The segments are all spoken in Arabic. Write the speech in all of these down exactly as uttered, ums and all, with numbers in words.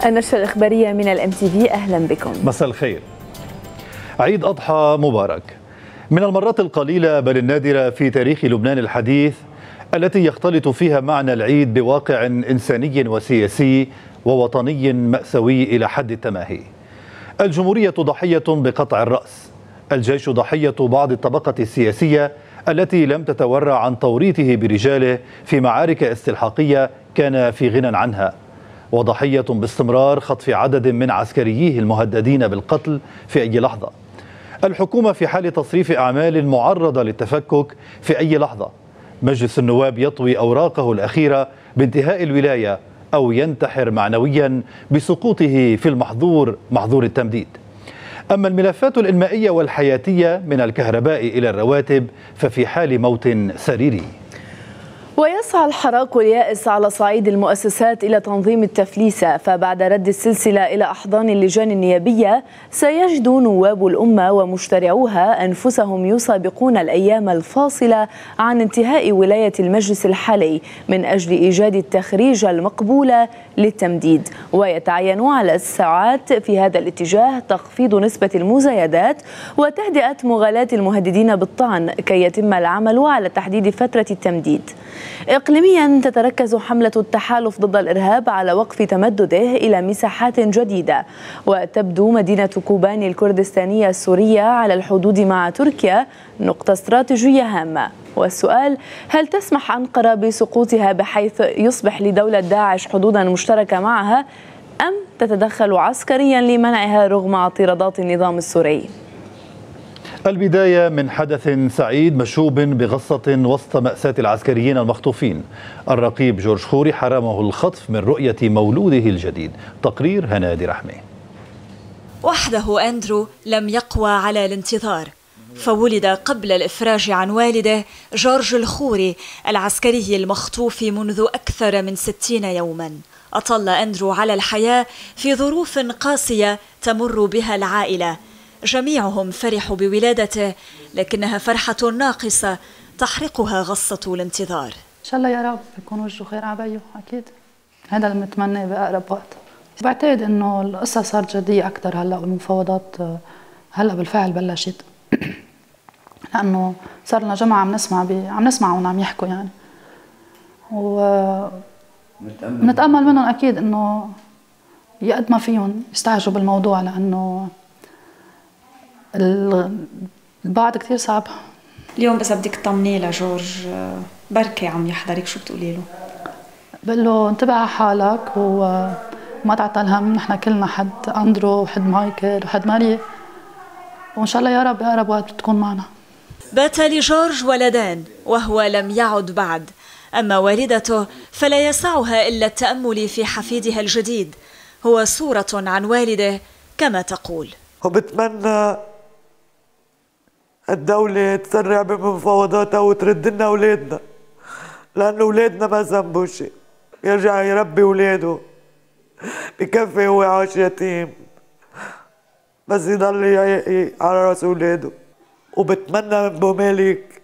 النشرة الإخبارية من الام تي في، أهلا بكم. مساء الخير. عيد أضحى مبارك. من المرات القليلة بل النادرة في تاريخ لبنان الحديث التي يختلط فيها معنى العيد بواقع إنساني وسياسي ووطني مأساوي إلى حد التماهي. الجمهورية ضحية بقطع الرأس، الجيش ضحية بعض الطبقة السياسية التي لم تتورع عن توريطه برجاله في معارك استلحاقية كان في غنى عنها، وضحية باستمرار خطف عدد من عسكرييه المهددين بالقتل في أي لحظة. الحكومة في حال تصريف أعمال معرضة للتفكك في أي لحظة. مجلس النواب يطوي أوراقه الأخيرة بانتهاء الولاية أو ينتحر معنويا بسقوطه في المحظور محظور التمديد. أما الملفات الإنمائية والحياتية من الكهرباء إلى الرواتب ففي حال موت سريري. ويسعى الحراك واليائس على صعيد المؤسسات إلى تنظيم التفليسة، فبعد رد السلسلة إلى أحضان اللجان النيابية سيجد نواب الأمة ومشترعوها أنفسهم يسابقون الأيام الفاصلة عن انتهاء ولاية المجلس الحالي من أجل إيجاد التخريج المقبولة للتمديد، ويتعين على الساعات في هذا الاتجاه تخفيض نسبة المزايدات وتهدئة مغالاة المهددين بالطعن كي يتم العمل على تحديد فترة التمديد. إقليميا تتركز حملة التحالف ضد الإرهاب على وقف تمدده إلى مساحات جديدة، وتبدو مدينة كوباني الكردستانية السورية على الحدود مع تركيا نقطة استراتيجية هامة. والسؤال: هل تسمح أنقرة بسقوطها بحيث يصبح لدولة داعش حدودا مشتركة معها، أم تتدخل عسكريا لمنعها رغم اعتراضات النظام السوري؟ البداية من حدث سعيد مشوب بغصة وسط مأساة العسكريين المخطوفين. الرقيب جورج خوري حرمه الخطف من رؤية مولوده الجديد. تقرير هنادي رحمة. وحده أندرو لم يقوى على الانتظار، فولد قبل الإفراج عن والده جورج الخوري العسكري المخطوف منذ أكثر من ستين يوما. أطل أندرو على الحياة في ظروف قاسية تمر بها العائلة، جميعهم فرحوا بولادته، لكنها فرحة ناقصة تحرقها غصة الانتظار. إن شاء الله يا رب يكون وجهه خير عبيه، أكيد هذا اللي بنتمناه بأقرب وقت. بعتقد إنه القصة صارت جدية أكثر هلا، والمفاوضات هلا بالفعل بلشت لأنه صار لنا جمعة عم نسمع بي عم نسمعهم عم يحكوا يعني، و نتأمل منهم أكيد إنه يقد ما فيهم يستعجلوا بالموضوع، لأنه البعد كثير صعب. اليوم بس بدك تطمنيه لجورج، بركي عم يحضرك، شو بتقولي له؟ بقول له انتبه على حالك وما تعطل هم، نحن كلنا حد أندرو وحد مايكل وحد ماري، وإن شاء الله يا رب بأقرب وقت بتكون معنا. بات لجورج ولدان وهو لم يعد بعد، أما والدته فلا يسعها إلا التأمل في حفيدها الجديد. هو صورة عن والده كما تقول. وبتمنى الدولة تسرع بمفاوضاتها وترد لنا أولادنا، لأنه أولادنا ما ذنبوا شيء. يرجع يربي أولاده، بكفي هو عاش يتيم بس يضل على راس أولاده. وبتمنى من بو مالك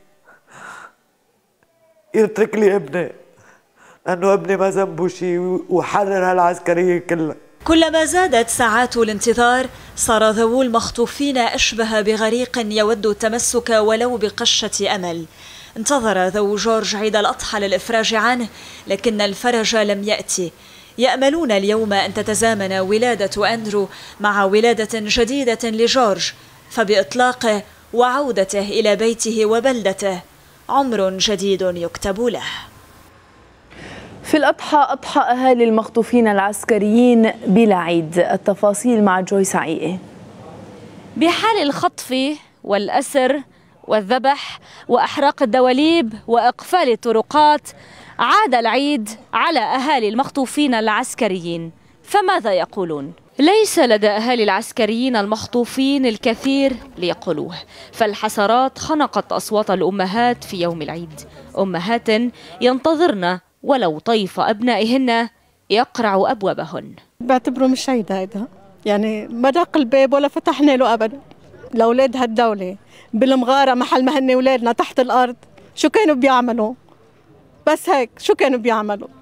يترك لي ابني، لأنه ابني ما ذنبوا شيء، وحرر هالعسكرية كلها. كلما زادت ساعات الانتظار صار ذوو المخطوفين أشبه بغريق يود التمسك ولو بقشة أمل. انتظر ذو جورج عيد الأضحى للإفراج عنه، لكن الفرج لم يأتي. يأملون اليوم أن تتزامن ولادة أندرو مع ولادة جديدة لجورج، فبإطلاقه وعودته إلى بيته وبلدته عمر جديد يكتب له. في الأضحى أضحى أهالي المخطوفين العسكريين بلا عيد. التفاصيل مع جويس عقيقة. بحال الخطف والأسر والذبح وأحراق الدواليب وإقفال الطرقات، عاد العيد على أهالي المخطوفين العسكريين. فماذا يقولون؟ ليس لدى أهالي العسكريين المخطوفين الكثير ليقولوه، فالحسرات خنقت أصوات الأمهات في يوم العيد، أمهات ينتظرن ولو طيف أبنائهن يقرع أبوابهن. بعتبره مش عيد هيدا، يعني ما دق الباب ولا فتحنا له أبدا. لأولاد هالدولة بالمغارة محل ما هن أولادنا تحت الأرض، شو كانوا بيعملوا؟ بس هيك شو كانوا بيعملوا؟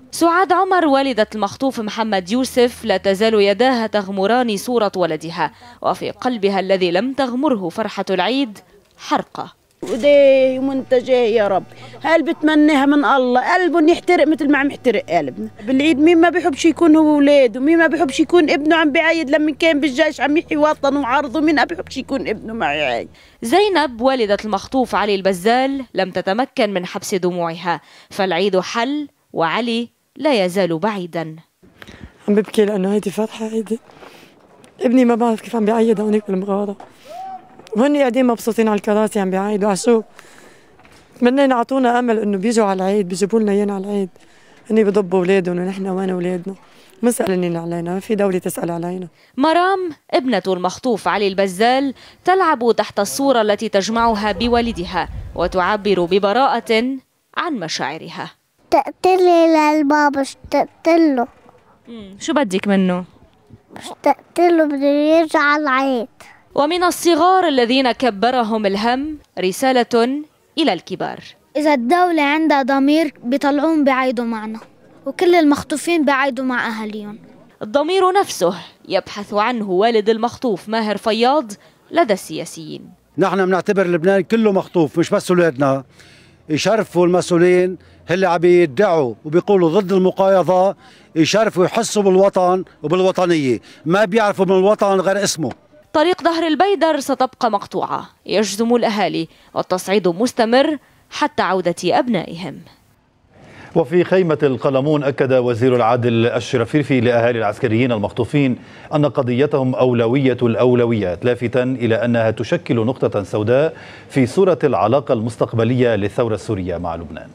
سعاد عمر والدة المخطوف محمد يوسف لا تزال يداها تغمران صورة ولدها، وفي قلبها الذي لم تغمره فرحة العيد حرقة. وديه منتجه يا رب، هل بتمنيها من الله قلبهم يحترق مثل ما عم يحترق قلبنا. بالعيد مين ما بيحبش يكون هو ولاده، مين ما بيحبش يكون ابنه عم بيعيد لما كان بالجيش عم يحيي وطنه وعرضه، مين ما بيحبش يكون ابنه معي عايد. زينب والدة المخطوف علي البزال لم تتمكن من حبس دموعها، فالعيد حل وعلي لا يزال بعيدا. عم ببكي لأنه هيدي فرحة عيدي، ابني ما بعرف كيف عم بيعيد هونيك بالمغارة، وهن قاعدين مبسوطين على الكراسي عم بيعيدوا عشو. تمنينا اعطونا امل انه بيجوا على العيد، بيجيبوا لنا ايانا على العيد، هن بيضبوا اولادهم ونحن وين اولادنا؟ مسألين علينا، ما في دولة تسأل علينا. مرام ابنة المخطوف علي البزال تلعب تحت الصورة التي تجمعها بوالدها وتعبر ببراءة عن مشاعرها. تقتلي للبابا، اشتقتله. شو بدك منه؟ اشتقتله بده يرجع على العيد. ومن الصغار الذين كبرهم الهم رسالة إلى الكبار. إذا الدولة عندها ضمير بيطلعون بعيدوا معنا، وكل المخطوفين بعيدوا مع أهاليهم. الضمير نفسه يبحث عنه والد المخطوف ماهر فياض لدى السياسيين. نحن بنعتبر لبنان كله مخطوف، مش بس أولادنا. يشرفوا المسؤولين اللي عم يدعوا وبيقولوا ضد المقايضة، يشرفوا يحسوا بالوطن وبالوطنية، ما بيعرفوا من الوطن غير اسمه. طريق ظهر البيدر ستبقى مقطوعة، يجزم الأهالي، والتصعيد مستمر حتى عودة أبنائهم. وفي خيمة القلمون أكد وزير العدل الشرفيفي لأهالي العسكريين المخطوفين أن قضيتهم أولوية الأولويات، لافتا إلى أنها تشكل نقطة سوداء في صورة العلاقة المستقبلية للثورة السورية مع لبنان.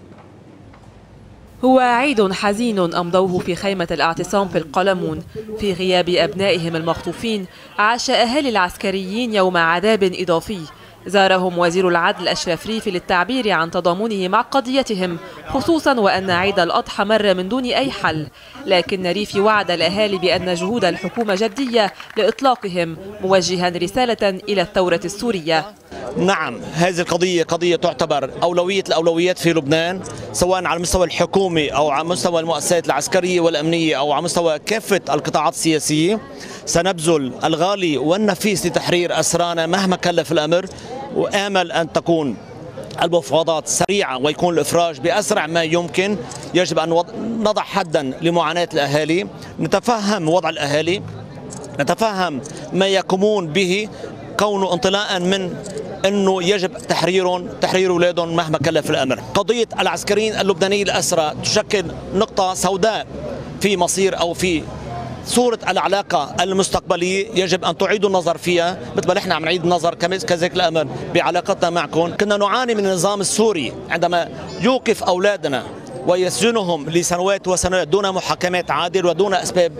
هو عيد حزين أمضوه في خيمة الاعتصام في القلمون في غياب أبنائهم المخطوفين. عاش أهالي العسكريين يوم عذاب إضافي. زارهم وزير العدل الشرفيفي للتعبير عن تضامنه مع قضيتهم، خصوصا وأن عيد الأضحى مر من دون أي حل، لكن ريفي وعد الأهالي بأن جهود الحكومة جدية لإطلاقهم، موجها رسالة إلى الثورة السورية. نعم، هذه القضية قضية تعتبر أولوية الأولويات في لبنان، سواء على المستوى الحكومي أو على مستوى المؤسسات العسكرية والأمنية أو على مستوى كافة القطاعات السياسية. سنبذل الغالي والنفيس لتحرير أسرانا مهما كلف الأمر، وآمل أن تكون المفاوضات سريعة ويكون الإفراج بأسرع ما يمكن. يجب أن نضع حدا لمعاناة الأهالي، نتفهم وضع الأهالي، نتفهم ما يقومون به، كونه انطلاقا من انه يجب تحريرهم تحرير اولادهم مهما كلف الامر. قضيه العسكريين اللبنانيين الاسرى تشكل نقطه سوداء في مصير او في صوره العلاقه المستقبليه، يجب ان تعيدوا النظر فيها مثل ما نحن عم نعيد النظر كذلك الامر بعلاقتنا معكم. كنا نعاني من النظام السوري عندما يوقف اولادنا ويسجنهم لسنوات وسنوات دون محاكمات عادلة ودون أسباب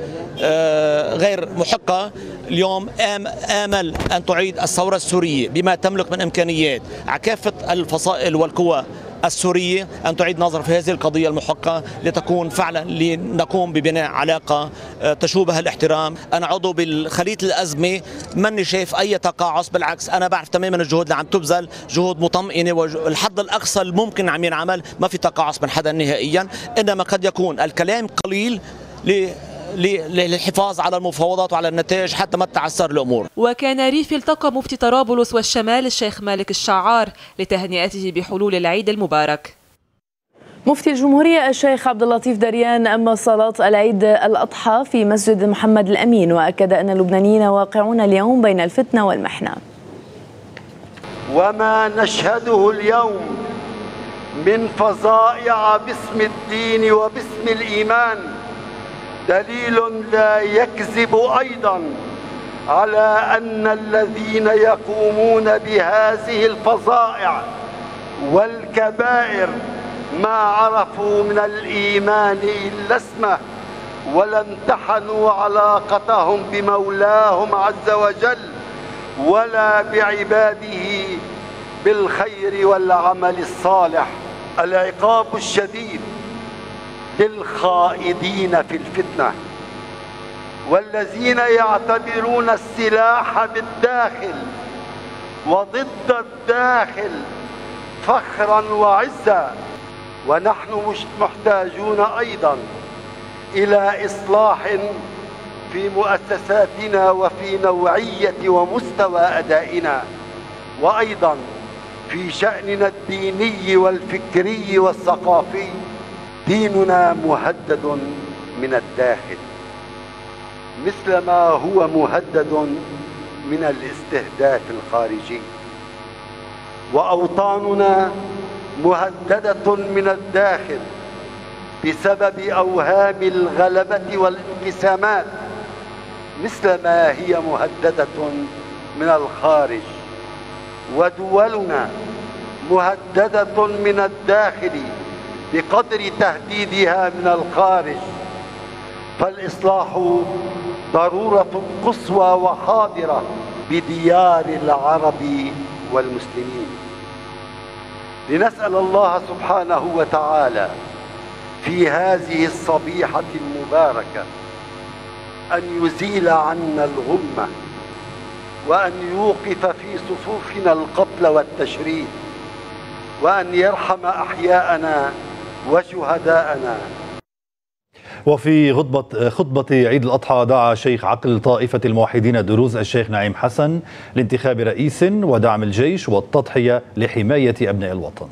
غير محقة. اليوم آمل أن تعيد الثورة السورية بما تملك من إمكانيات على كافة الفصائل والقوى السورية أن تعيد نظر في هذه القضية المحقة، لتكون فعلا لنقوم ببناء علاقة تشوبها الاحترام. أنا عضو بالخلية الأزمة، ماني شايف أي تقاعس، بالعكس أنا بعرف تماما الجهود اللي عم تبذل جهود مطمئنة والحد الأقصى الممكن عم ينعمل، ما في تقاعس من حدا نهائيا، إنما قد يكون الكلام قليل ل للحفاظ على المفاوضات وعلى النتائج حتى ما تعسر الأمور. وكان ريفي التقى مفتي طرابلس والشمال الشيخ مالك الشعار لتهنئته بحلول العيد المبارك. مفتي الجمهورية الشيخ عبد اللطيف دريان أما صلاة العيد الأضحى في مسجد محمد الأمين، وأكد أن اللبنانيين واقعون اليوم بين الفتنة والمحنة. وما نشهده اليوم من فظائع باسم الدين وباسم الإيمان دليل لا يكذب أيضا على أن الذين يقومون بهذه الفظائع والكبائر ما عرفوا من الإيمان إلا اسمه، ولا امتحنوا علاقتهم بمولاهم عز وجل ولا بعباده بالخير والعمل الصالح. العقاب الشديد للخائدين في الفتنة والذين يعتبرون السلاح بالداخل وضد الداخل فخرا وعزا. ونحن مش محتاجون أيضا إلى إصلاح في مؤسساتنا وفي نوعية ومستوى أدائنا، وأيضا في شأننا الديني والفكري والثقافي. ديننا مهدد من الداخل مثل ما هو مهدد من الاستهداف الخارجي، وأوطاننا مهددة من الداخل بسبب أوهام الغلبة والانقسامات مثل ما هي مهددة من الخارج. ودولنا مهددة من الداخل بقدر تهديدها من الخارج، فالإصلاح ضرورة قصوى وحاضرة بديار العرب والمسلمين. لنسأل الله سبحانه وتعالى في هذه الصبيحة المباركة أن يزيل عنا الغمة، وأن يوقف في صفوفنا القتل والتشريد، وأن يرحم أحياءنا وشهداءنا. وفي خطبة خطبة عيد الأضحى دعا شيخ عقل طائفة الموحدين دروز الشيخ نعيم حسن لانتخاب رئيس ودعم الجيش والتضحية لحماية أبناء الوطن.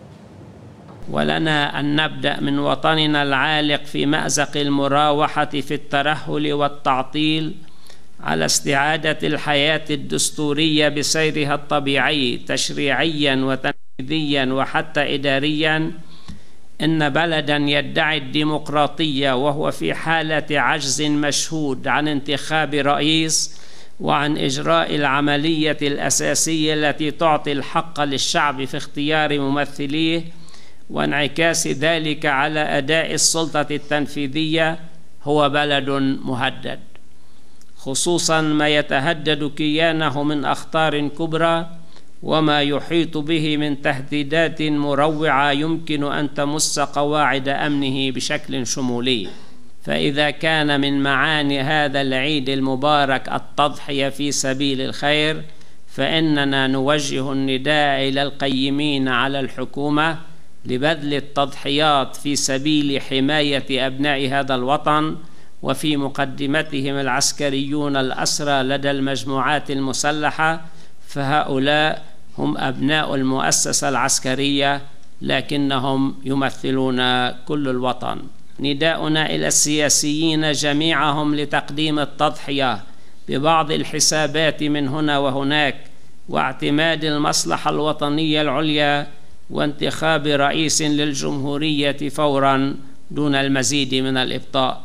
ولنا أن نبدأ من وطننا العالق في مأزق المراوحة في الترهل والتعطيل على استعادة الحياة الدستورية بسيرها الطبيعي تشريعيا وتنفيذيا وحتى إداريا. إن بلدا يدعي الديمقراطية وهو في حالة عجز مشهود عن انتخاب رئيس وعن إجراء العملية الأساسية التي تعطي الحق للشعب في اختيار ممثليه وانعكاس ذلك على أداء السلطة التنفيذية، هو بلد مهدد، خصوصا ما يتهدد كيانه من أخطار كبرى وما يحيط به من تهديدات مروعة يمكن أن تمس قواعد أمنه بشكل شمولي. فإذا كان من معاني هذا العيد المبارك التضحية في سبيل الخير، فإننا نوجه النداء إلى القيمين على الحكومة لبذل التضحيات في سبيل حماية أبناء هذا الوطن، وفي مقدمتهم العسكريون الأسرى لدى المجموعات المسلحة، فهؤلاء هم أبناء المؤسسة العسكرية لكنهم يمثلون كل الوطن. نداؤنا إلى السياسيين جميعهم لتقديم التضحية ببعض الحسابات من هنا وهناك، واعتماد المصلحة الوطنية العليا، وانتخاب رئيس للجمهورية فورا دون المزيد من الإبطاء.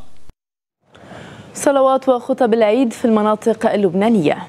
صلوات وخطب العيد في المناطق اللبنانية.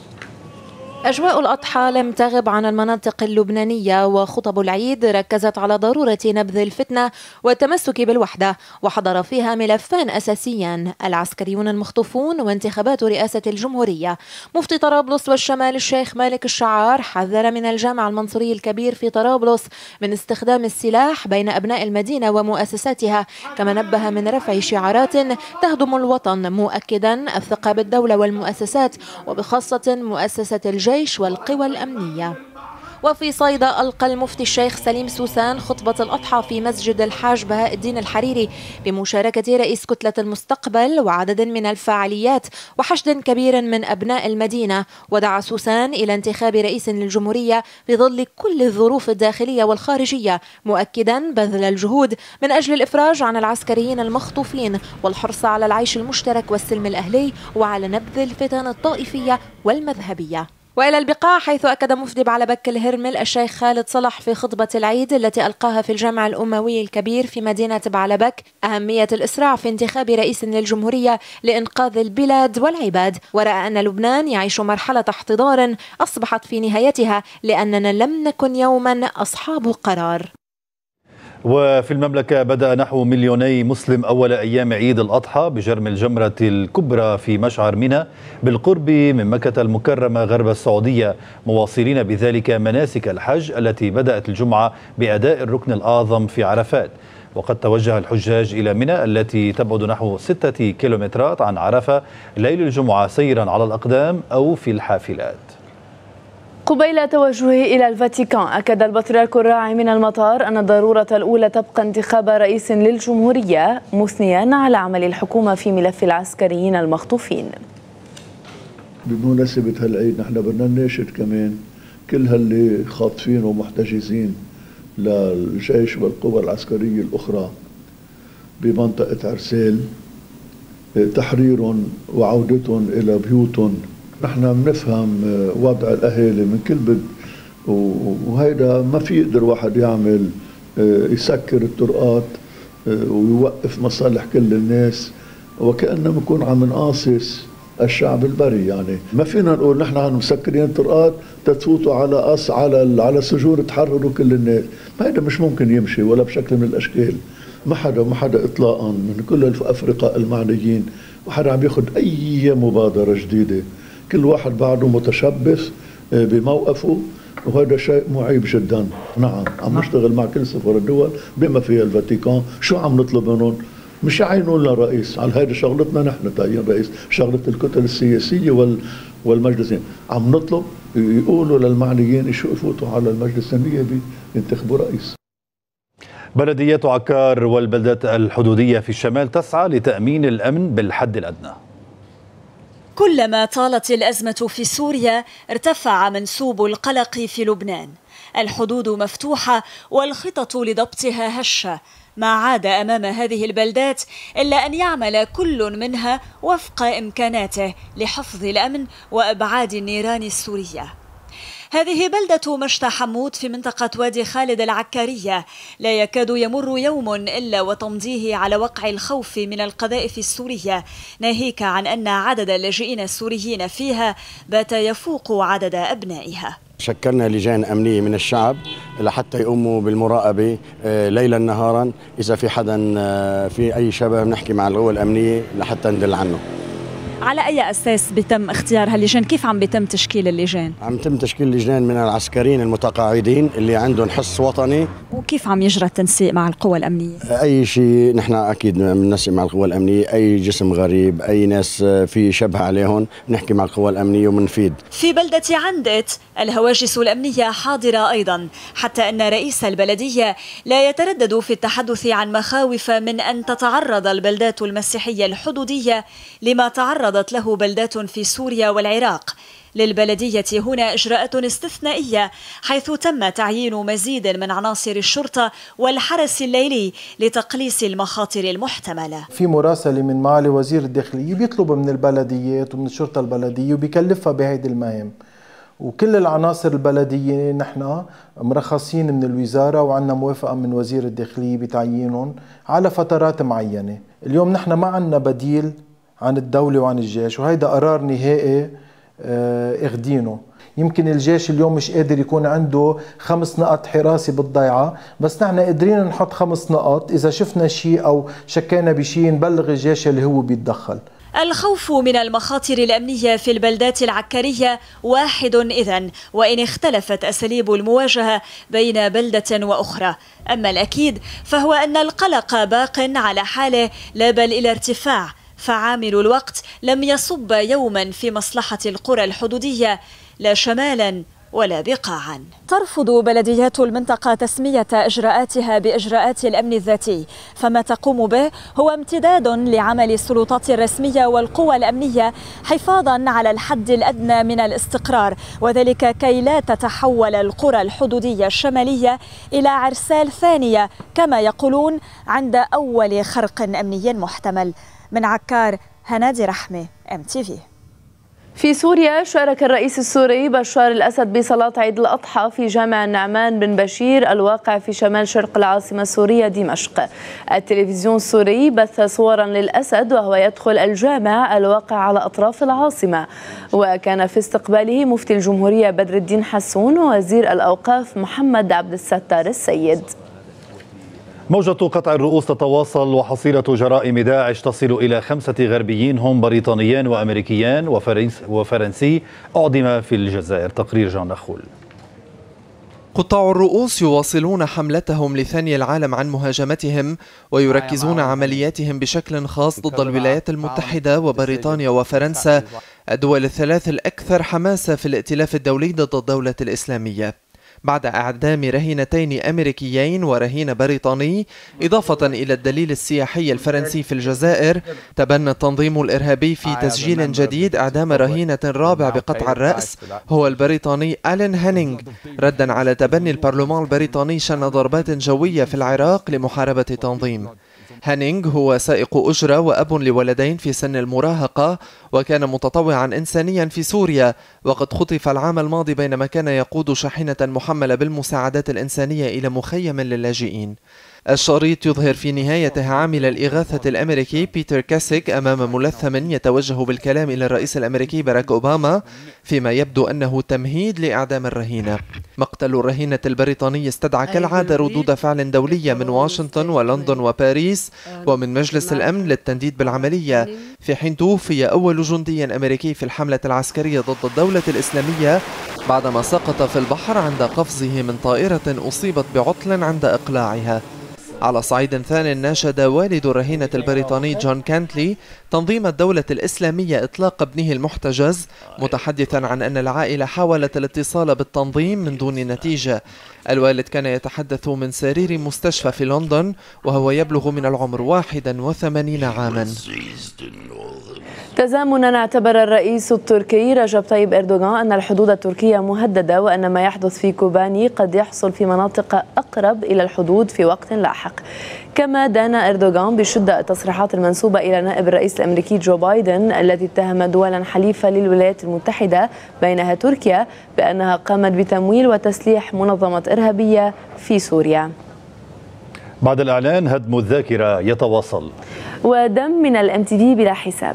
أجواء الأضحى لم تغب عن المناطق اللبنانية، وخطب العيد ركزت على ضرورة نبذ الفتنة والتمسك بالوحدة، وحضر فيها ملفان أساسيان: العسكريون المخطوفون وانتخابات رئاسة الجمهورية. مفتي طرابلس والشمال الشيخ مالك الشعار حذر من الجامع المنصوري الكبير في طرابلس من استخدام السلاح بين أبناء المدينة ومؤسساتها، كما نبه من رفع شعارات تهدم الوطن، مؤكدا الثقة بالدولة والمؤسسات وبخاصة مؤسسة الجيش والقوى الأمنية. وفي صيدا ألقى المفتي الشيخ سليم سوسان خطبة الأضحى في مسجد الحاج بهاء الدين الحريري بمشاركة رئيس كتلة المستقبل وعدد من الفعاليات وحشد كبير من أبناء المدينة. ودعا سوسان إلى انتخاب رئيس للجمهورية في ظل كل الظروف الداخلية والخارجية، مؤكدا بذل الجهود من أجل الإفراج عن العسكريين المخطوفين والحرص على العيش المشترك والسلم الأهلي وعلى نبذ الفتن الطائفية والمذهبية. وإلى البقاع، حيث أكد مفتي بعلبك الهرمل الشيخ خالد صلح في خطبة العيد التي ألقاها في الجامع الأموي الكبير في مدينة بعلبك أهمية الإسراع في انتخاب رئيس للجمهورية لإنقاذ البلاد والعباد، ورأى أن لبنان يعيش مرحلة احتضار أصبحت في نهايتها لأننا لم نكن يوما أصحاب قرار. وفي المملكة بدأ نحو مليوني مسلم أول أيام عيد الأضحى بجرم الجمرة الكبرى في مشعر منى بالقرب من مكة المكرمة غرب السعودية، مواصلين بذلك مناسك الحج التي بدأت الجمعة بأداء الركن الأعظم في عرفات. وقد توجه الحجاج إلى منى التي تبعد نحو ستة كيلومترات عن عرفة ليل الجمعة سيرا على الأقدام أو في الحافلات. قبيل توجهه إلى الفاتيكان، أكد البطريرك الراعي من المطار أن الضرورة الأولى تبقى انتخاب رئيس للجمهورية، مثنيا على عمل الحكومة في ملف العسكريين المخطوفين. بمناسبة هالعيد نحن بدنا نناشد كمان كل هاللي خاطفين ومحتجزين للجيش والقوى العسكرية الأخرى بمنطقة عرسال تحريرهم وعودتهم إلى بيوتهم. نحن بنفهم وضع الأهالي من كل بد، وهيدا ما في يقدر واحد يعمل يسكر الطرقات ويوقف مصالح كل الناس وكأنه بنكون عم نقاصص الشعب البري. يعني ما فينا نقول نحن عم مسكرين الطرقات تتفوتوا على قص على على سجور تحرروا كل الناس، ما هيدا مش ممكن يمشي ولا بشكل من الاشكال. ما حدا ما حدا اطلاقا من كل الافرقاء المعنيين وحدا عم ياخذ اي مبادره جديده، كل واحد بعده متشبث بموقفه وهذا شيء معيب جدا. نعم عم نشتغل مع كل سفر الدول بما فيها الفاتيكان، شو عم نطلب منهم؟ مش يعينوا لنا رئيس، على هيدي شغلتنا نحن تعيين رئيس، شغلة الكتل السياسية وال والمجلسين، عم نطلب يقولوا للمعنيين شو يفوتوا على المجلس النيابي ينتخبوا رئيس. بلديات عكار والبلدات الحدودية في الشمال تسعى لتأمين الأمن بالحد الأدنى. كلما طالت الأزمة في سوريا ارتفع منسوب القلق في لبنان. الحدود مفتوحة والخطط لضبطها هشة، ما عاد أمام هذه البلدات إلا أن يعمل كل منها وفق إمكاناته لحفظ الأمن وإبعاد النيران السورية. هذه بلدة مشتى حمود في منطقة وادي خالد العكارية، لا يكاد يمر يوم إلا وتمضيه على وقع الخوف من القذائف السورية، ناهيك عن أن عدد اللاجئين السوريين فيها بات يفوق عدد أبنائها. شكلنا لجان أمنية من الشعب لحتى يقوموا بالمراقبة ليلا نهارا، إذا في حدا في أي شبه بنحكي مع القوى الأمنية لحتى ندل عنه. على أي أساس بيتم اختيار هاللجان؟ كيف عم بيتم تشكيل اللجان؟ عم يتم تشكيل لجان من العسكريين المتقاعدين اللي عندهم حس وطني. وكيف عم يجرى التنسيق مع القوى الأمنية؟ أي شيء نحن أكيد بننسق مع القوى الأمنية، أي جسم غريب، أي ناس في شبه عليهم بنحكي مع القوى الأمنية وبنفيد. في بلدة عندت الهواجس الأمنية حاضرة أيضا، حتى أن رئيس البلدية لا يتردد في التحدث عن مخاوف من أن تتعرض البلدات المسيحية الحدودية لما تعرض له بلدات في سوريا والعراق. للبلدية هنا إجراءات استثنائية، حيث تم تعيين مزيد من عناصر الشرطة والحرس الليلي لتقليص المخاطر المحتملة. في مراسلة من معالي وزير الداخلية بيطلب من البلديات ومن الشرطة البلدية وبيكلفها بهيدي المهام، وكل العناصر البلدية نحن مرخصين من الوزارة وعندنا موافقة من وزير الداخلية بتعيينهم على فترات معينة. اليوم نحن ما عندنا بديل عن الدولة وعن الجيش، وهيدا قرار نهائي اخدينه. يمكن الجيش اليوم مش قادر يكون عنده خمس نقط حراسة بالضيعة، بس نحن قادرين نحط خمس نقط، إذا شفنا شيء أو شكينا بشيء نبلغ الجيش اللي هو بيتدخل. الخوف من المخاطر الأمنية في البلدات العكارية واحد إذن، وإن اختلفت أساليب المواجهة بين بلدة وأخرى. أما الأكيد فهو أن القلق باق على حاله لا بل إلى ارتفاع، فعامل الوقت لم يصب يوما في مصلحة القرى الحدودية لا شمالا ولا بقاعا. ترفض بلديات المنطقة تسمية إجراءاتها بإجراءات الأمن الذاتي، فما تقوم به هو امتداد لعمل السلطات الرسمية والقوى الأمنية حفاظا على الحد الأدنى من الاستقرار، وذلك كي لا تتحول القرى الحدودية الشمالية إلى عرسال ثانية كما يقولون عند أول خرق أمني محتمل. من عكار، هنادي رحمة، إم تي في. في سوريا شارك الرئيس السوري بشار الأسد بصلاة عيد الأضحى في جامع النعمان بن بشير الواقع في شمال شرق العاصمة السورية دمشق. التلفزيون السوري بث صورا للأسد وهو يدخل الجامع الواقع على أطراف العاصمة، وكان في استقباله مفتي الجمهورية بدر الدين حسون ووزير الأوقاف محمد عبد الستار السيد. موجة قطع الرؤوس تتواصل، وحصيلة جرائم داعش تصل إلى خمسة غربيين هم بريطانيان وأمريكيان وفرنسي أعدم في الجزائر. تقرير جان نخول. قطاع الرؤوس يواصلون حملتهم لثني العالم عن مهاجمتهم ويركزون عملياتهم بشكل خاص ضد الولايات المتحدة وبريطانيا وفرنسا، الدول الثلاث الأكثر حماسة في الائتلاف الدولي ضد الدولة الإسلامية، بعد إعدام رهينتين أمريكيين ورهين بريطاني، إضافة إلى الدليل السياحي الفرنسي في الجزائر. تبنى التنظيم الإرهابي في تسجيل جديد إعدام رهينة رابع بقطع الرأس هو البريطاني ألين هانينغ، ردا على تبني البرلمان البريطاني شن ضربات جوية في العراق لمحاربة التنظيم. هانينغ هو سائق أجرة وأب لولدين في سن المراهقة، وكان متطوعا إنسانيا في سوريا، وقد خطف العام الماضي بينما كان يقود شاحنة محملة بالمساعدات الإنسانية إلى مخيم للاجئين. الشريط يظهر في نهايته عامل الإغاثة الأمريكي بيتر كاسيك أمام ملثم يتوجه بالكلام إلى الرئيس الأمريكي باراك أوباما، فيما يبدو أنه تمهيد لإعدام الرهينة. مقتل الرهينة البريطاني استدعى كالعادة ردود فعل دولية من واشنطن ولندن وباريس ومن مجلس الأمن للتنديد بالعملية، في حين توفي أول جندي أمريكي في الحملة العسكرية ضد الدولة الإسلامية بعدما سقط في البحر عند قفزه من طائرة أصيبت بعطل عند إقلاعها. على صعيد ثان، ناشد والد الرهينة البريطاني جون كانتلي تنظيم الدولة الإسلامية إطلاق ابنه المحتجز، متحدثا عن أن العائلة حاولت الاتصال بالتنظيم من دون نتيجة. الوالد كان يتحدث من سرير مستشفى في لندن وهو يبلغ من العمر واحد وثمانين عاما. تزامنا اعتبر الرئيس التركي رجب طيب أردوغان أن الحدود التركية مهددة، وأن ما يحدث في كوباني قد يحصل في مناطق أقرب إلى الحدود في وقت لاحق. كما دان أردوغان بشدة التصريحات المنسوبة إلى نائب الرئيس الأمريكي جو بايدن الذي اتهم دولا حليفة للولايات المتحدة بينها تركيا بأنها قامت بتمويل وتسليح منظمة إرهابية في سوريا. بعد الإعلان هدم الذاكرة يتواصل. ودم من الام تي في بلا حساب.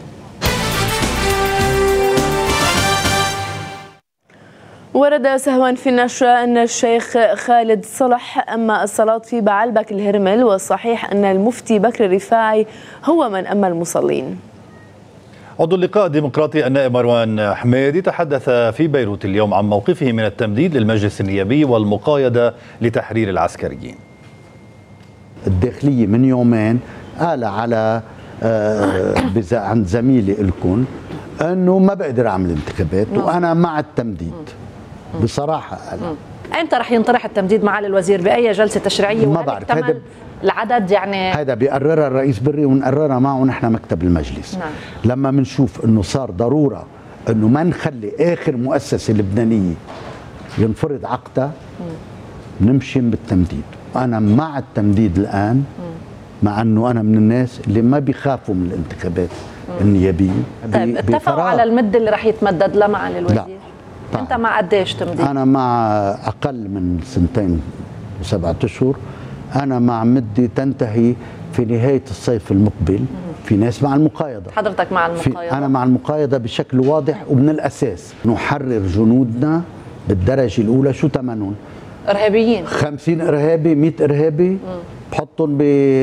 ورد سهوا في النشرة أن الشيخ خالد صلح أما الصلاة في بعلبك الهرمل، والصحيح أن المفتي بكر الرفاعي هو من أما المصلين. عضو اللقاء الديمقراطي النائب مروان حميد تحدث في بيروت اليوم عن موقفه من التمديد للمجلس النيابي والمقايضة لتحرير العسكريين. الداخلية من يومين قال على عند زميلي الكون أنه ما بقدر أعمل انتخابات وأنا مع التمديد. بصراحة أنا أمتى رح ينطرح التمديد معالي الوزير؟ بأي جلسة تشريعية؟ ما بعرف. هذا العدد يعني هذا بيقررها الرئيس بري ونقررها معه نحن مكتب المجلس. نعم. لما بنشوف انه صار ضرورة انه ما نخلي اخر مؤسسة لبنانية ينفرض عقدها نمشي بالتمديد. وانا مع التمديد الان، مم. مع انه انا من الناس اللي ما بيخافوا من الانتخابات مم. النيابية. طيب اتفقوا على المدة اللي رح يتمدد لها معالي الوزير؟ لا. طيب. انت مع قديش تمديد؟ انا مع اقل من سنتين وسبعة اشهر. أنا مع مدة تنتهي في نهاية الصيف المقبل. مم. في ناس مع المقايضة. حضرتك مع المقايضة؟ أنا مع المقايضة بشكل واضح ومن الأساس نحرر جنودنا بالدرجة الأولى. شو ثمنهم؟ إرهابيين. خمسين إرهابي، مئة إرهابي بحطهم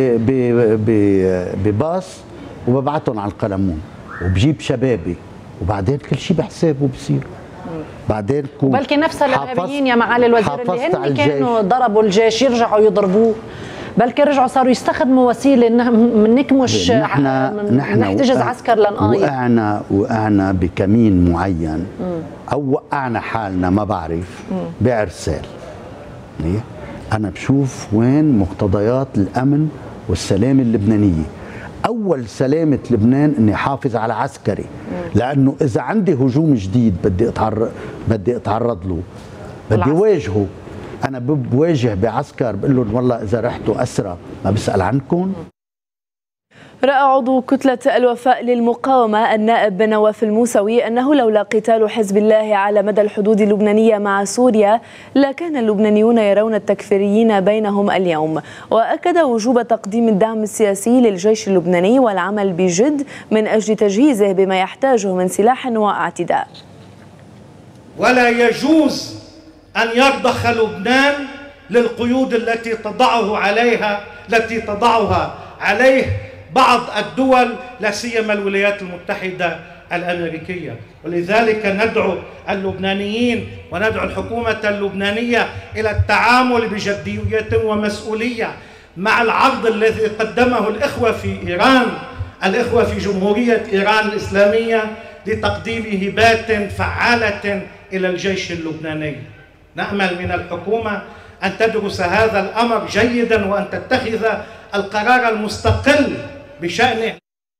بباص وببعتهم على القلمون وبجيب شبابي وبعدين كل شيء بحسابه بصير. بعدين بلكي نفس الارهابيين يا معالي الوزير اللي هن كانوا ضربوا الجيش يرجعوا يضربوه، بلكي رجعوا صاروا يستخدموا وسيله انه نكمش نحتجز عسكر لنقايض. وقعنا وقعنا بكمين معين مم. او وقعنا حالنا ما بعرف بعرسال. ليه؟ انا بشوف وين مقتضيات الامن والسلامه اللبنانيه. أول سلامة لبنان إني حافظ على عسكري، لأنه إذا عندي هجوم جديد بدي أتعرض بدي أتعرض له، بدي واجهه. أنا بواجه بعسكر بقول لهم والله إذا رحتوا أسرى ما بسأل عنكم. رأى عضو كتلة الوفاء للمقاومة النائب بن نواف الموسوي أنه لولا قتال حزب الله على مدى الحدود اللبنانية مع سوريا لكان اللبنانيون يرون التكفيريين بينهم اليوم، وأكد وجوب تقديم الدعم السياسي للجيش اللبناني والعمل بجد من أجل تجهيزه بما يحتاجه من سلاح واعتداء. ولا يجوز أن يرضخ لبنان للقيود التي تضعه عليها التي تضعها عليه بعض الدول لا سيما الولايات المتحدة الأمريكية. ولذلك ندعو اللبنانيين وندعو الحكومة اللبنانية إلى التعامل بجدية ومسؤولية مع العرض الذي قدمه الإخوة في إيران، الإخوة في جمهورية إيران الإسلامية لتقديم هبات فعالة إلى الجيش اللبناني. نأمل من الحكومة أن تدرس هذا الأمر جيدا وأن تتخذ القرار المستقل بشأنه.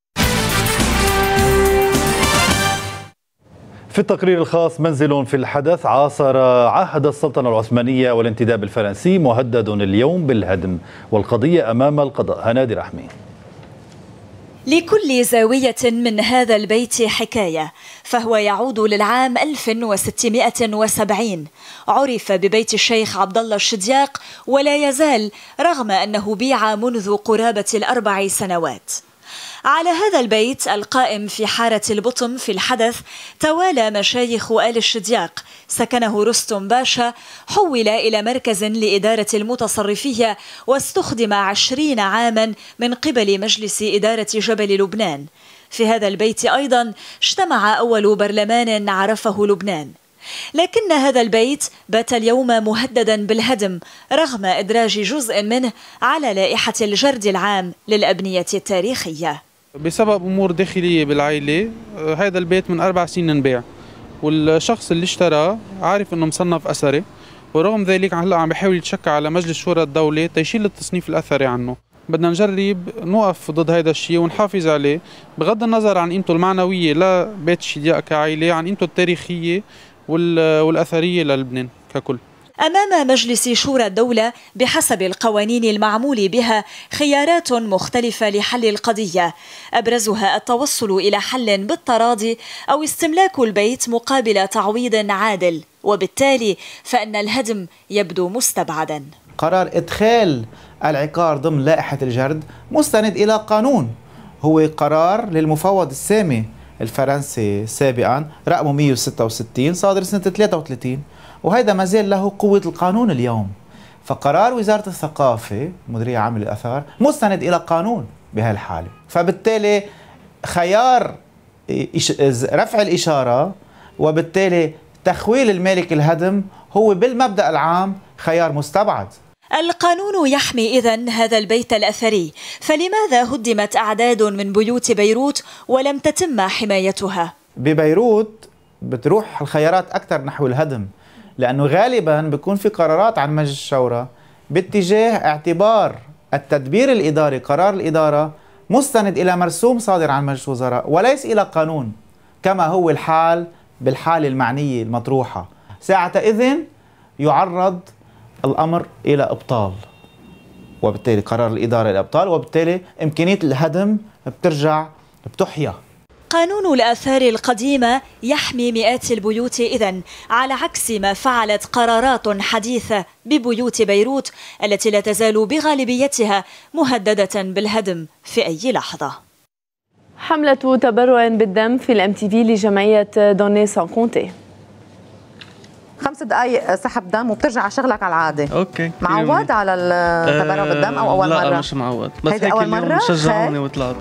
في التقرير الخاص منزل في الحدث عاصر عهد السلطنة العثمانية والانتداب الفرنسي مهدد اليوم بالهدم والقضية أمام القضاء. هنادي رحمي. لكل زاوية من هذا البيت حكاية، فهو يعود للعام ألف وستمائة وسبعين. عرف ببيت الشيخ عبد الله الشدياق ولا يزال رغم أنه بيع منذ قرابة الأربع سنوات. على هذا البيت القائم في حارة البطن في الحدث توالى مشايخ آل الشدياق. سكنه رستم باشا، حول إلى مركز لإدارة المتصرفية واستخدم عشرين عاما من قبل مجلس إدارة جبل لبنان. في هذا البيت أيضا اجتمع أول برلمان عرفه لبنان. لكن هذا البيت بات اليوم مهددا بالهدم رغم إدراج جزء منه على لائحة الجرد العام للأبنية التاريخية. بسبب أمور داخلية بالعائلة هذا البيت من أربع سنين انباع، والشخص اللي اشترى عارف إنه مصنف أثري، ورغم ذلك هلا عم بيحاول يتشكى على مجلس شورى الدولة تيشيل التصنيف الأثري عنه. بدنا نجرب نوقف ضد هذا الشيء ونحافظ عليه بغض النظر عن قيمته المعنوية لبيت الشدياق كعائلة، عن قيمته التاريخية والأثرية للبنان ككل. أمام مجلس شورى الدولة بحسب القوانين المعمول بها خيارات مختلفة لحل القضية، أبرزها التوصل إلى حل بالتراضي أو استملاك البيت مقابل تعويض عادل، وبالتالي فإن الهدم يبدو مستبعدا. قرار إدخال العقار ضمن لائحة الجرد مستند إلى قانون، هو قرار للمفوض السامي الفرنسي سابقا رقمه مئة وستة وستين صادر سنة ثلاثة وثلاثين، وهذا ما زال له قوة القانون اليوم. فقرار وزارة الثقافة مديرية عامة للآثار مستند إلى قانون بهالحالة، فبالتالي خيار رفع الإشارة وبالتالي تخويل المالك الهدم هو بالمبدأ العام خيار مستبعد. القانون يحمي إذن هذا البيت الأثري، فلماذا هدمت أعداد من بيوت بيروت ولم تتم حمايتها؟ ببيروت بتروح الخيارات أكثر نحو الهدم، لأنه غالبا بيكون في قرارات عن مجلس الشورى باتجاه اعتبار التدبير الإداري قرار الإدارة مستند إلى مرسوم صادر عن مجلس الوزراء وليس إلى قانون، كما هو الحال بالحالة المعنية المطروحة. ساعتئذ يعرض الأمر إلى إبطال، وبالتالي قرار الإدارة إلى إبطال، وبالتالي إمكانية الهدم بترجع بتحيا. قانون الآثار القديمة يحمي مئات البيوت إذن، على عكس ما فعلت قرارات حديثة ببيوت بيروت التي لا تزال بغالبيتها مهددة بالهدم في أي لحظة. حملة تبرع بالدم في الام تي في لجمعية دوني سان كونتي. خمس دقائق سحب دم وبترجع على شغلك على العاده. اوكي. معود على التبرع بالدم او اول لا مره؟ لا مش معود، بس هيك أول اليوم مرة شجعوني وطلعت.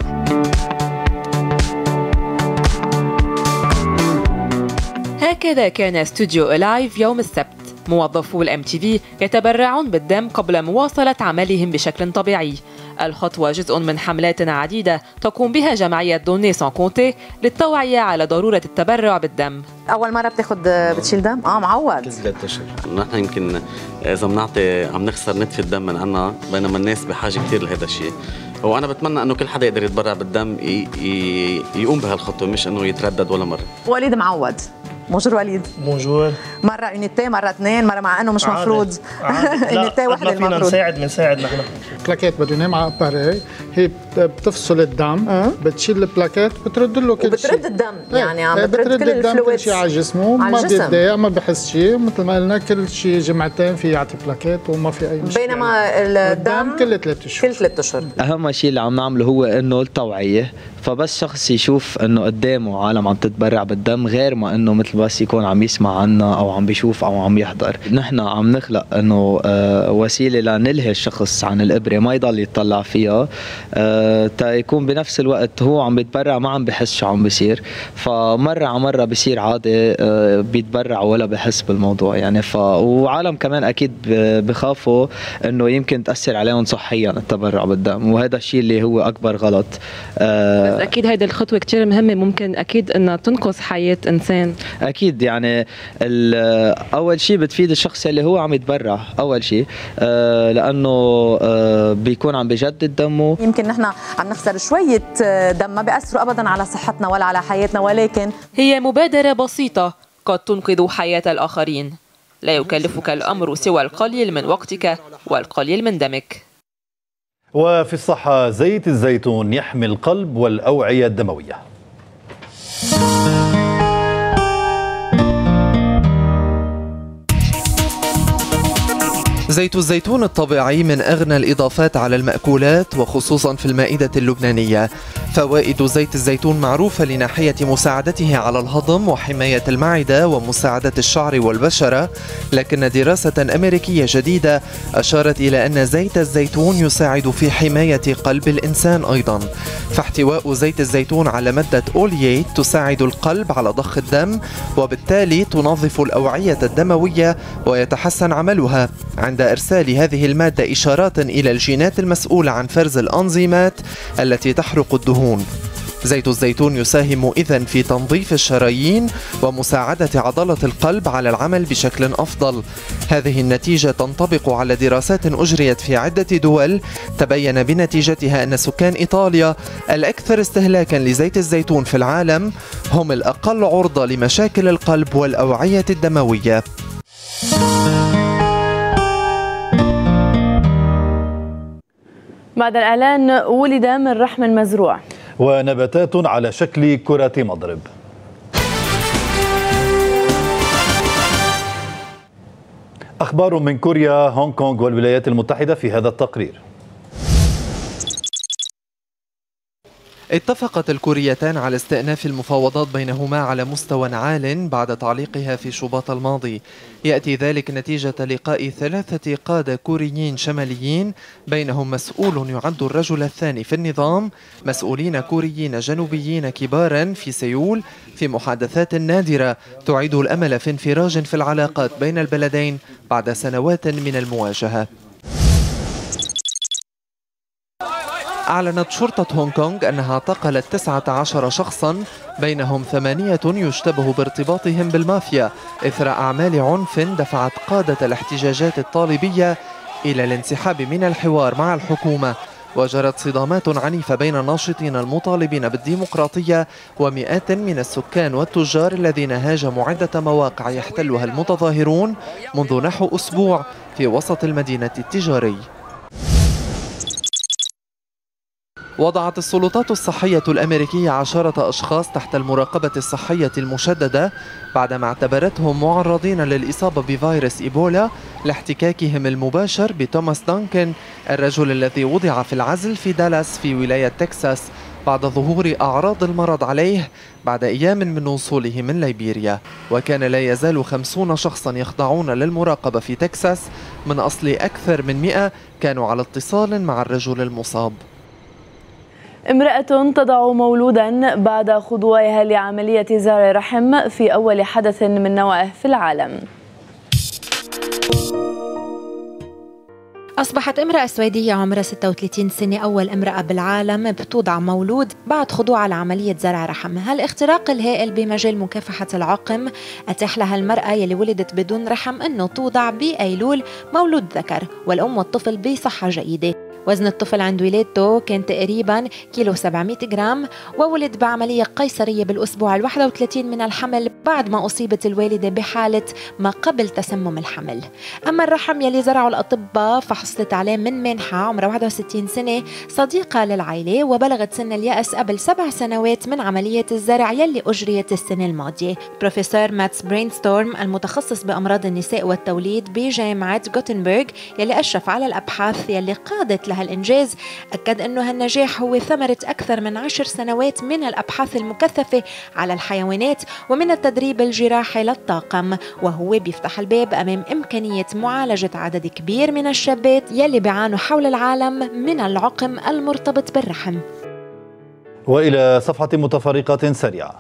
هكذا كان استوديو لايف يوم السبت. موظفو الام تي في يتبرعون بالدم قبل مواصلة عملهم بشكل طبيعي. الخطوة جزء من حملات عديدة تقوم بها جمعية دوني سان كونتي للتوعية على ضرورة التبرع بالدم. أول مرة بتاخد بتشيل دم؟ آه معود. كل ثلاث أشهر. نحن يمكن إذا بنعطي عم نخسر نتف الدم من عنا، بينما الناس بحاجة كثير لهذا الشيء. وأنا بتمنى إنه كل حدا يقدر يتبرع بالدم يقوم بهالخطوة، مش إنه يتردد ولا مرة. وليد معود. بونجور وليد. بونجور. مرة يونيتي، مرة اثنين، مرة مع انه مش مفروض. يونيتي وحدة المفروض. فينا نساعد بنساعد نحن. بلاكيت بدنا مع اباري، هي بتفصل الدم، بتشيل البلاكيت بترد له كل شيء. وبترد الدم، يعني عم بترد, بترد كل الدم كل شيء على جسمه، ما بيتضايق ما بحس شيء، مثل ما قلنا كل شيء جمعتين في يعطي بلاكيت وما في اي مشكلة. بينما الدم كل ثلاث اشهر. كل ثلاث اشهر. اهم شيء اللي عم نعمله هو انه التوعية، فبس شخص يشوف انه قدامه عالم عم تتبرع بالدم غير ما انه مثل بس يكون عم يسمع عنا او عم بيشوف او عم يحضر. نحن عم نخلق انه آه وسيله لنلهي الشخص عن الابره، ما يضل يتطلع فيها، آه تا يكون بنفس الوقت هو عم بيتبرع ما عم بحس شو عم بيصير، فمره على مره بصير عادي آه بيتبرع ولا بحس بالموضوع يعني. ف وعالم كمان اكيد بخافوا انه يمكن تاثر عليهم صحيا التبرع بالدم، وهذا الشيء اللي هو اكبر غلط. آه بس اكيد هيدي الخطوه كثير مهمه، ممكن اكيد انها تنقذ حياه انسان. اكيد يعني اول شيء بتفيد الشخص اللي هو عم يتبرع اول شيء، آه لانه آه بيكون عم بجدد دمه. يمكن نحن عم نخسر شويه دم ما بيأثروا ابدا على صحتنا ولا على حياتنا، ولكن هي مبادره بسيطه قد تنقذ حياه الاخرين. لا يكلفك الامر سوى القليل من وقتك والقليل من دمك. وفي الصحة، زيت الزيتون يحمي القلب والأوعية الدموية. زيت الزيتون الطبيعي من أغنى الإضافات على المأكولات وخصوصا في المائدة اللبنانية. فوائد زيت الزيتون معروفة لناحية مساعدته على الهضم وحماية المعدة ومساعدة الشعر والبشرة، لكن دراسة أمريكية جديدة أشارت إلى أن زيت الزيتون يساعد في حماية قلب الإنسان أيضا. فاحتواء زيت الزيتون على مادة أولييت تساعد القلب على ضخ الدم، وبالتالي تنظف الأوعية الدموية ويتحسن عملها عند إرسال هذه المادة إشارات إلى الجينات المسؤولة عن فرز الأنزيمات التي تحرق الدهون. زيت الزيتون يساهم إذن في تنظيف الشرايين ومساعدة عضلة القلب على العمل بشكل أفضل. هذه النتيجة تنطبق على دراسات أجريت في عدة دول، تبين بنتيجتها أن سكان إيطاليا الأكثر استهلاكا لزيت الزيتون في العالم هم الأقل عرضة لمشاكل القلب والأوعية الدموية. بعد الإعلان، ولد من رحم مزروع. ونباتات على شكل كرة مضرب. أخبار من كوريا، هونغ كونغ والولايات المتحدة في هذا التقرير. اتفقت الكوريتان على استئناف المفاوضات بينهما على مستوى عال بعد تعليقها في شباط الماضي. يأتي ذلك نتيجة لقاء ثلاثة قادة كوريين شماليين، بينهم مسؤول يعد الرجل الثاني في النظام، مسؤولين كوريين جنوبيين كبارا في سيول، في محادثات نادرة تعيد الأمل في انفراج في العلاقات بين البلدين بعد سنوات من المواجهة. أعلنت شرطة هونغ كونغ أنها اعتقلت تسعة عشر شخصا، بينهم ثمانية يشتبه بارتباطهم بالمافيا، إثر أعمال عنف دفعت قادة الاحتجاجات الطالبية إلى الانسحاب من الحوار مع الحكومة. وجرت صدامات عنيفة بين الناشطين المطالبين بالديمقراطية ومئات من السكان والتجار الذين هاجموا عدة مواقع يحتلها المتظاهرون منذ نحو أسبوع في وسط المدينة التجاري. وضعت السلطات الصحية الأمريكية عشرة أشخاص تحت المراقبة الصحية المشددة بعدما اعتبرتهم معرضين للإصابة بفيروس إيبولا لاحتكاكهم المباشر بتوماس دانكن، الرجل الذي وضع في العزل في دالاس في ولاية تكساس بعد ظهور أعراض المرض عليه بعد أيام من وصوله من ليبيريا. وكان لا يزال خمسون شخصا يخضعون للمراقبة في تكساس من أصل أكثر من مئة كانوا على اتصال مع الرجل المصاب. امرأة تضع مولودا بعد خضوعها لعملية زرع رحم في أول حدث من نوعه في العالم. أصبحت امرأة سويدية عمرها ستة وثلاثين سنة أول امرأة بالعالم بتوضع مولود بعد خضوعها لعملية زرع رحم. هالاختراق الهائل بمجال مكافحة العقم أتاح لها المرأة يلي ولدت بدون رحم أنه توضع بأيلول مولود ذكر، والأم والطفل بصحة جيدة. وزن الطفل عند ولادته كان تقريبا كيلو سبعمئة جرام، وولد بعملية قيصرية بالأسبوع الواحد وثلاثين من الحمل بعد ما أصيبت الوالدة بحالة ما قبل تسمم الحمل. أما الرحم يلي زرعه الأطباء فحصلت عليه من منحة عمرها واحد وستين سنة صديقة للعائلة، وبلغت سن اليأس قبل سبع سنوات من عملية الزرع يلي أجريت السنة الماضية. بروفيسور ماتس برينستورم المتخصص بأمراض النساء والتوليد بجامعة غوتنبرغ يلي أشرف على الأبحاث يلي قادت لها هالإنجاز. أكد أنه هالنجاح هو ثمرة أكثر من عشر سنوات من الأبحاث المكثفة على الحيوانات ومن التدريب الجراحي للطاقم، وهو بيفتح الباب أمام إمكانية معالجة عدد كبير من الشابات يلي بيعانوا حول العالم من العقم المرتبط بالرحم. وإلى صفحة متفرقات سريعة.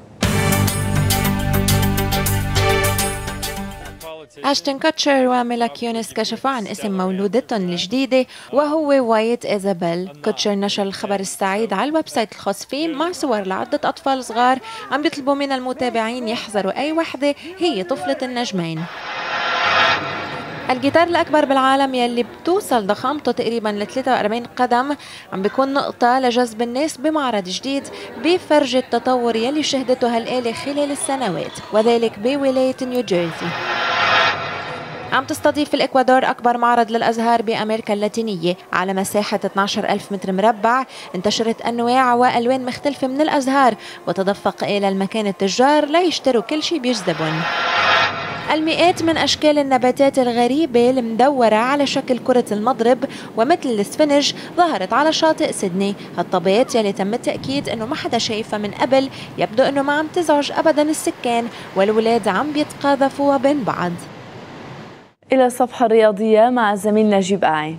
أشتن كوتشر وميلاك يونس كشفوا عن اسم مولودتهم الجديدة وهو وايت إيزابيل. كوتشر نشر الخبر السعيد على الويب سايت الخاص فيه مع صور لعدة أطفال صغار عم بيطلبوا من المتابعين يحذروا أي وحدة هي طفلة النجمين. الجيتار الأكبر بالعالم يلي بتوصل ضخامته تقريبا ل ثلاثة وأربعين قدم عم بيكون نقطة لجذب الناس بمعرض جديد بفرج التطور يلي شهدته هالآلة خلال السنوات، وذلك بولاية نيوجيرسي. عم تستضيف الإكوادور أكبر معرض للأزهار بأمريكا اللاتينية على مساحة اثني عشر ألف متر مربع. انتشرت أنواع وألوان مختلفة من الأزهار وتدفق إلى المكان التجار ليشتروا كل شيء بيجذبهم. المئات من أشكال النباتات الغريبة المدورة على شكل كرة المضرب ومثل السفنج ظهرت على شاطئ سيدني. هالطبيعات يلي تم التأكيد أنه ما حدا شايفها من قبل يبدو أنه ما عم تزعج أبدا السكان، والولاد عم بيتقاذفوا بين بعض. إلى الصفحة الرياضية مع زميل نجيب قاعي.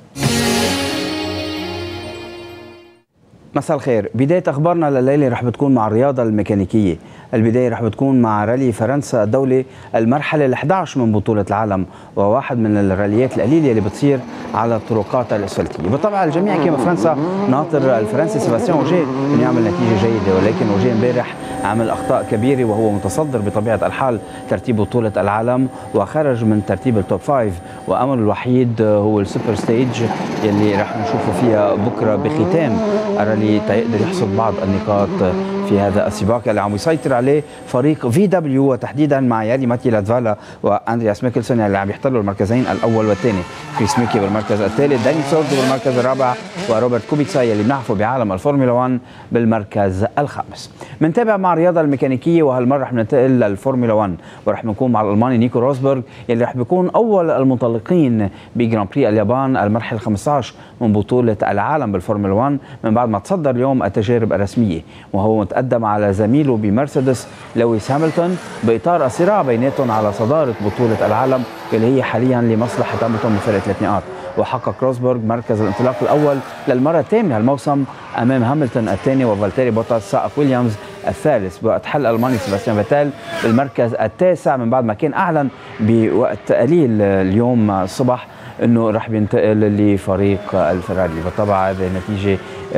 مساء الخير. بداية أخبارنا لليلة رح بتكون مع الرياضة الميكانيكية. البداية رح بتكون مع رالي فرنسا الدولي المرحلة الأحد عشر من بطولة العالم، وواحد من الراليات القليلة اللي بتصير على الطرقات الأسفلتية. بالطبع الجميع كما فرنسا ناطر الفرنسي سيباستيان أوجيه انه يعمل نتيجة جيدة، ولكن أوجيه امبارح عمل أخطاء كبيرة وهو متصدر بطبيعة الحال ترتيب بطولة العالم وخرج من ترتيب التوب فايف، وأمله الوحيد هو السوبر ستيج يلي رح نشوفه فيها بكرة بختام الرالي تيقدر يحصل بعض النقاط في هذا السباق اللي عم يسيطر عليه فريق في دبليو، وتحديدا مع يالي ماتي لاتفالا واندرياس ميكلسون اللي عم يحتلوا المركزين الاول والثاني. كريس ميكي بالمركز الثالث، داني سورد بالمركز الرابع، وروبرت كوبيتسا يلي بنعرفه بعالم الفورمولا واحد بالمركز الخامس. بنتابع مع الرياضه الميكانيكيه، وهالمره رح ننتقل للفورمولا واحد ورح نكون مع الالماني نيكو روزبرغ يلي رح بيكون اول المنطلقين بجران بري اليابان المرحله خمسة عشر من بطوله العالم بالفورمولا واحد من بعد ما تصدر اليوم التجارب الرسميه، وهو متقدم على زميله بمرسيدس لويس هاملتون باطار الصراع بيناتهم على صداره بطوله العالم اللي هي حاليا لمصلحه هاملتون بفرق ثلاث نقاط. وحقق روزبرغ مركز الانطلاق الاول للمره الثامنه هالموسم امام هاملتون الثاني وفالتيري بوتاس سائق ويليامز الثالث، وقت حل الالماني سيباستيان فيتال بالمركز التاسع من بعد ما كان اعلن بوقت قليل اليوم الصبح انه راح بينتقل لفريق الفراري. بالطبع هذه نتيجه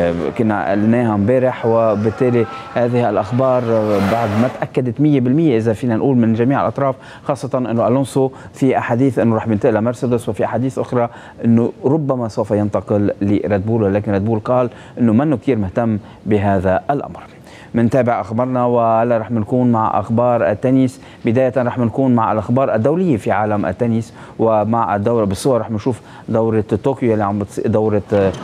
كنا قلناها امبارح، وبالتالي هذه الاخبار بعد ما تاكدت مية بالمية اذا فينا نقول من جميع الاطراف، خاصه انه الونسو في احاديث انه راح بينتقل لمرسيدس، وفي احاديث اخرى انه ربما سوف ينتقل لريد بول، ولكن ريد بول قال انه منه كثير مهتم بهذا الامر. منتابع اخبارنا وهلا رح نكون مع اخبار التنس. بدايه رح نكون مع الاخبار الدوليه في عالم التنس، ومع الدوره بالصور رح نشوف دوره طوكيو اللي عم بتصير دوره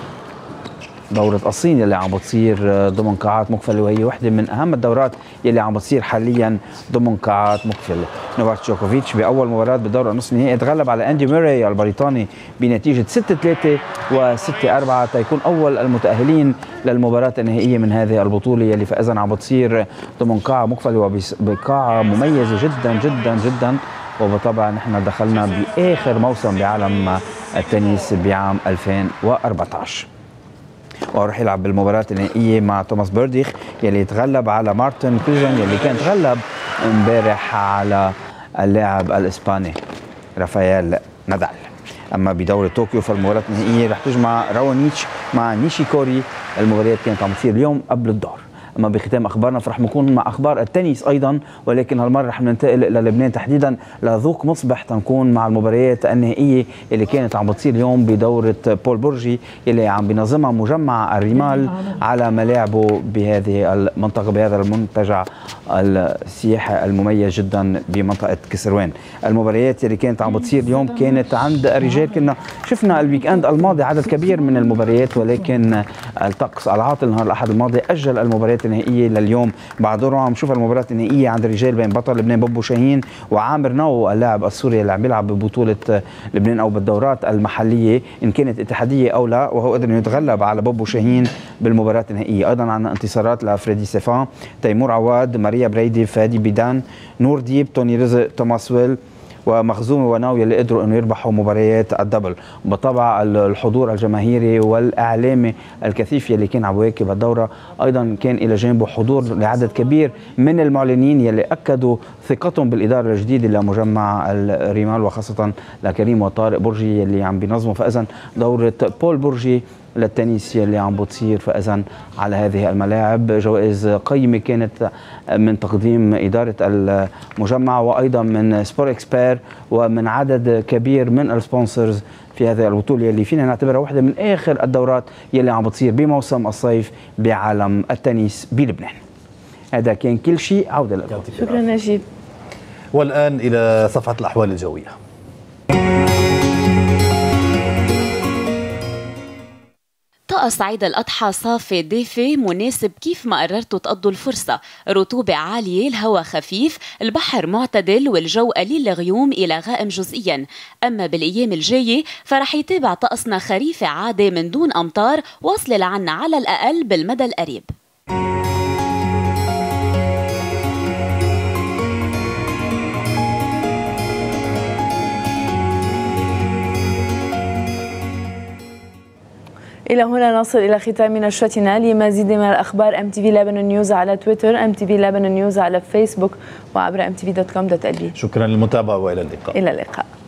دورة الصين اللي عم بتصير ضمن قاعات مقفلة، وهي وحدة من أهم الدورات يلي عم بتصير حاليا ضمن قاعات مقفلة. نوفاك جوكوفيتش بأول مباراة بالدورة النصف النهائي تغلب على أندي موري البريطاني بنتيجة ستة ثلاثة وستة أربعة تيكون أول المتأهلين للمباراة النهائية من هذه البطولة يلي فإذا عم بتصير ضمن قاعة مقفلة وبقاعة مميزة جدا جدا جدا. وبالطبع نحن دخلنا بآخر موسم بعالم التنس بعام ألفين وأربعة عشر، وراح يلعب بالمباراة النهائية مع توماس بيرديخ يلي تغلب على مارتن كوزن يلي كان تغلب امبارح على اللاعب الاسباني رافائيل نادال. اما بدورة طوكيو فالمباراة النهائية رح تجمع راونيتش مع نيشيكوري، المباريات كانت عم تصير اليوم قبل الظهر. اما بختام اخبارنا فرح نكون مع اخبار التنس ايضا، ولكن هالمره رح ننتقل الى لبنان تحديدا لذوق مصبح تنكون مع المباريات النهائيه اللي كانت عم بتصير اليوم بدوره بول برجي اللي عم بينظمها مجمع الرمال على ملاعبه بهذه المنطقه بهذا المنتجع السياحي المميز جدا بمنطقه كسروان. المباريات اللي كانت عم بتصير اليوم كانت عند الرجال، كنا شفنا الويك اند الماضي عدد كبير من المباريات، ولكن الطقس العاطل نهار الاحد الماضي اجل المباريات النهائيه لليوم بعد دور. عم نشوف المباراه النهائيه عند الرجال بين بطل لبنان بوبو شاهين وعامر نو اللاعب السوري اللي عم بيلعب ببطوله لبنان او بالدورات المحليه ان كانت اتحاديه او لا، وهو قدر انه يتغلب على بوبو شاهين بالمباراه النهائيه. ايضا عندنا انتصارات لفريدي سيفان، تيمور عواد، ماريا بريدي، فادي بيدان، نور ديب، توني رزق، توماس ويل ومخزومي وناوي اللي قدروا انه يربحوا مباريات الدبل. بالطبع الحضور الجماهيري والاعلامي الكثيف يلي كان عم يواكب الدوره، ايضا كان الى جانبه حضور لعدد كبير من المعلنين يلي اكدوا ثقتهم بالاداره الجديده لمجمع الرمال، وخاصه لكريم وطارق برجي يلي عم بينظموا فاذا دوره بول برجي للتنس اللي عم بتصير فاذا على هذه الملاعب. جوائز قيمه كانت من تقديم اداره المجمع وايضا من سبور اكسبير ومن عدد كبير من السبونسرز في هذه البطوله اللي فينا نعتبرها واحده من اخر الدورات يلي عم بتصير بموسم الصيف بعالم التنس بلبنان. هذا كان كل شيء. عوده لكم. شكرا نجيب. والان الى صفحه الاحوال الجويه. طقس عيد الأضحى صافي دافي مناسب كيف ما قررتوا تقضوا الفرصة. رطوبة عالية، الهواء خفيف، البحر معتدل، والجو قليل الغيوم إلى غائم جزئيا. أما بالأيام الجاية فرح يتابع طقسنا خريفي عادي من دون أمطار واصلة لعنا على الأقل بالمدى القريب. إلى هنا نصل إلى ختام نشرتنا. لمزيد من الأخبار ام تي في لبنان نيوز على تويتر، ام تي في لبنان نيوز على فيسبوك، وعبر ام تي في دوت كوم دوت ال بي. شكرا للمتابعة وإلى اللقاء. إلى اللقاء.